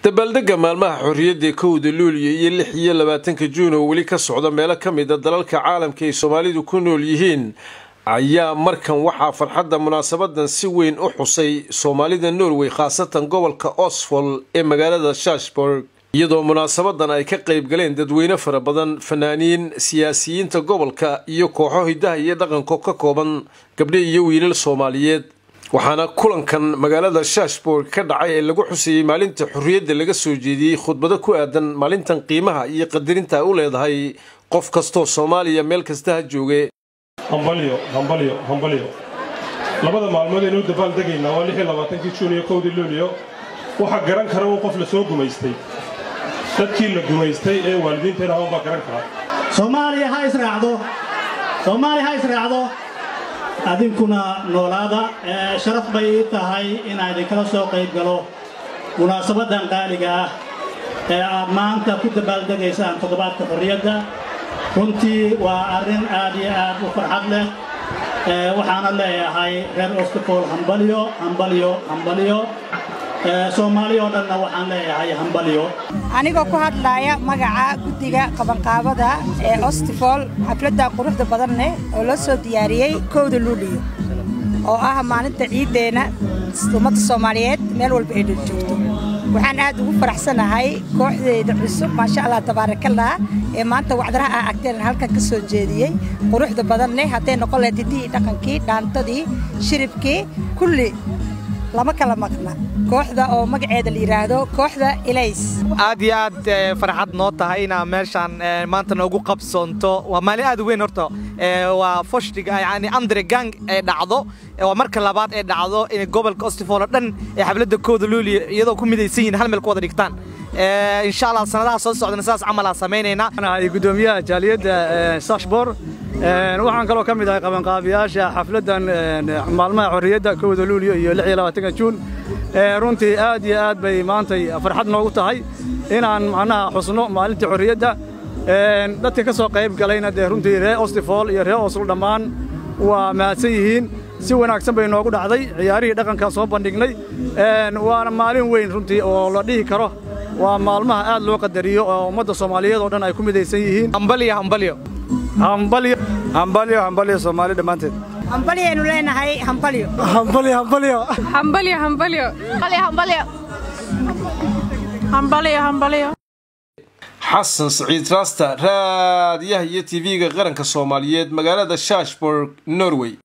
dabaaldega maalmaha xorriyadda kowda luulyo iyo 26 juun oo weli ka socda meelo ka mid ah dalalka caalamka ay Soomaalidu ku nool yihiin ayaa markan waxaa farxadda munaasabadan si weyn u xusay Soomaalida Norway khaasatan gobolka Oslo ee magaalada Sarpsborg iyadoo munaasabadan ay ka qayb galeen dadweyne fara badan fanaaniin siyaasiyiinta gobolka iyo kooxo hidaha iyo dhaqanka ka kooban gabdho iyo wiilal Soomaaliyeed waxaana kulankan magaalada Sarpsborg ka dhacay ee lagu xusayay maalinta xorriyadda laga soo jeediyay khudbado ku aadan maalintan qiimaha iyo qadarinta u leedahay qof kasto Soomaaliya meel kasta jooge hambalyo labada maalmood ee uu dabaaldegayna waa 26 Juun iyo 1 Luulyo waxa garan kara uu qof la soo gumaystay dadkii la gumaystay ee waalidiinteena waa garan kara Soomaaliya ha israacdo adinkuna noolaada sharaf bay tahay in ay kala soo qayb galo munaasabadan qaaliga ah ee aad maanta ku dabaaldegaysan toddobaadka xorriyadda runtii waa arrin aad iyo aad u farxad leh waxaana leeyahay reer Oslo hambalyo Soomaaliya oo dhanna waxaan leeyahay hambalyo anigoo ku hadlaya magaca guddiga qabanqaabada ee Oslo xafladda quruxda badan oo la soo diyaariyay 1 Luulyo oo ah maalinta ciideena ummadda Soomaaliyeed meel walba ay joogto waxaan aad ugu faraxsanahay kooxdeeda cusub ma sha Allah tabarakallah ee maanta wacdaraha agteen halka ka soo jeediyay quruxda badan haday noqon leedii dhaqankii dhaantadii shiribkii kulli lama kala maqna kooxda oo magaceeda la yiraahdo kooxda Ilays aad iyo aad farxad noo tahay in meeshan maanta noogu qabsoonto waa maalin aad weyn horto waa foshtiga yani andre gang ee dhacdo waa marka labaad ee dhacdo in gobolka Oslo dhan ee xafladda 1 Luulyo iyadoo ku midaysan hal meel ku wada dhigtaan insha Allah sanadaha soo socdana saas camal aan sameeynayna ana gudoomiyaha jaaliyadda Sarpsborg waxaan kaloo ka mid ahay qabanqaabiyaasha xafladan maalmaha xorriyadda 1 Luulyo iyo 26 Juun runtii aad iyo aad bay maanta farxad noogu tahay inaan macnaha xusno maalinta xorriyadda dadka ka soo qayb galayna runtii reer Oslo iyo reer Oslo dhamaan waa mahadsan yihiin si wanaagsan bay noogu dhacday ciyaarihii dhaqanka soo bandhignay waana maalin weyn runtii oo la dhihi karo waa maalmaha aad loo qadariyo oo ummadda Soomaaliyeed oo dhan ay ku midaysan yihiin hambalyo Soomaali dhamaanteed hambalyo leenahay hambalyo xasan saciid raasta raadiyaha iyo TV-ga qaranka Soomaaliyeed magaalada Sarpsborg Norway